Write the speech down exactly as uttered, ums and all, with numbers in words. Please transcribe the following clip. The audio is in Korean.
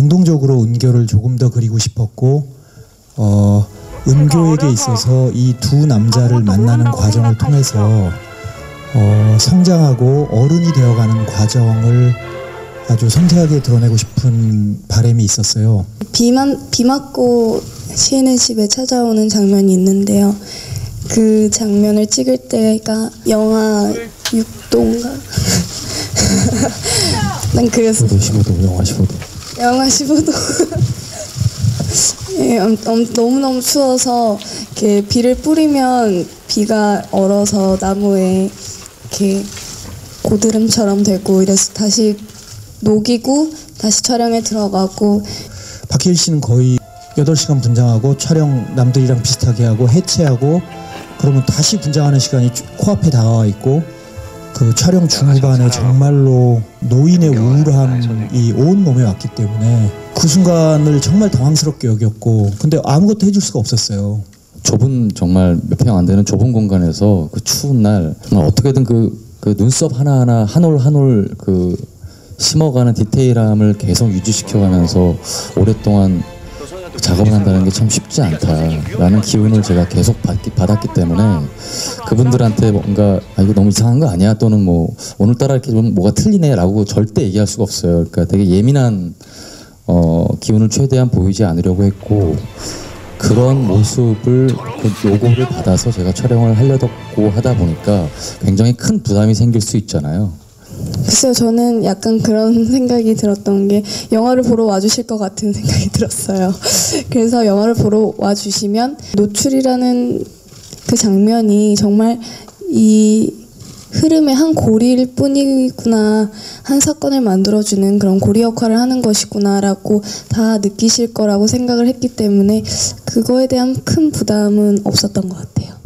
감동적으로 은교를 조금 더 그리고 싶었고 어, 은교에게 있어서 이 두 남자를 만나는 과정을 통해서 어, 성장하고 어른이 되어가는 과정을 아주 섬세하게 드러내고 싶은 바람이 있었어요. 비만, 비 맞고 시인의 집에 찾아오는 장면이 있는데요. 그 장면을 찍을 때가 영하 육 도인가? 난 그랬어. 십오 도, 영하 십오 도. 영하 십오 도. 예, 엄, 엄, 너무너무 추워서 이렇게 비를 뿌리면 비가 얼어서 나무에 이렇게 고드름처럼 되고 이래서 다시 녹이고 다시 촬영에 들어가고. 박해일 씨는 거의 여덟 시간 분장하고 촬영 남들이랑 비슷하게 하고 해체하고 그러면 다시 분장하는 시간이 코앞에 다가와 있고 그 촬영 중후반에 정말로 노인의 우울함이 온 몸에 왔기 때문에 그 순간을 정말 당황스럽게 여겼고 근데 아무것도 해줄 수가 없었어요. 좁은 정말 몇 평 안 되는 좁은 공간에서 그 추운 날 정말 어떻게든 그, 그 눈썹 하나하나 한 올 한 올 그 심어가는 디테일함을 계속 유지시켜가면서 오랫동안 작업을 한다는 게 참 쉽지 않다라는 기운을 제가 계속 받기, 받았기 때문에 그분들한테 뭔가 아 이거 너무 이상한 거 아니야 또는 뭐 오늘따라 이렇게 좀 뭐가 틀리네 라고 절대 얘기할 수가 없어요. 그러니까 되게 예민한 어, 기운을 최대한 보이지 않으려고 했고 그런 모습을 그 요구를 받아서 제가 촬영을 하려고 하다 보니까 굉장히 큰 부담이 생길 수 있잖아요. 글쎄요, 저는 약간 그런 생각이 들었던 게 영화를 보러 와주실 것 같은 생각이 들었어요. 그래서 영화를 보러 와주시면 노출이라는 그 장면이 정말 이 흐름의 한 고리일 뿐이구나, 한 사건을 만들어주는 그런 고리 역할을 하는 것이구나 라고 다 느끼실 거라고 생각을 했기 때문에 그거에 대한 큰 부담은 없었던 것 같아요.